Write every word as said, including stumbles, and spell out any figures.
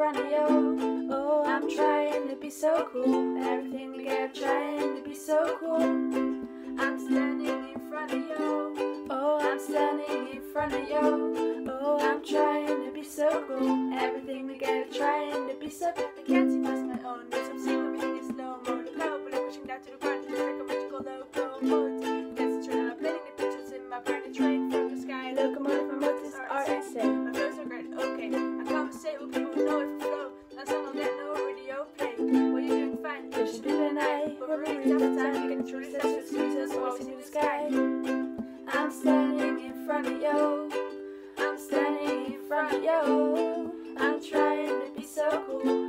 front of you. Oh, I'm trying to be so cool. Everything we get, trying to be so cool. I'm standing in front of you. Oh, I'm standing in front of you. Oh, I'm trying to be so cool. Everything we get, trying to be so cool. I can't see past my own nose. I'm seeing everything in slow-mo. Look out, but I'm pushing down to the ground. It's like a magical locomotive. Gets the train, I'm painting the pictures in my brain. A train from the sky. Locomotive, my motors are insane. My flows are great, okay. I conversate with people who know it for flow. That song will get no radio play. Well, you're doing fine. You should do tonight. But we're really tough time. You can truly touch the sweetest voice in the sky. I'm standing in front of you. I'm standing in front of you. I'm trying to be so cool.